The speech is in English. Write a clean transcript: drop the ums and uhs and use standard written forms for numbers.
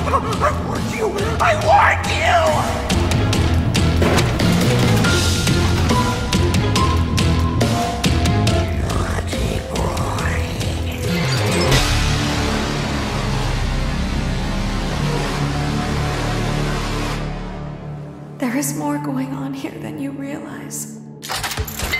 I warned you! I warned you! There is more going on here than you realize.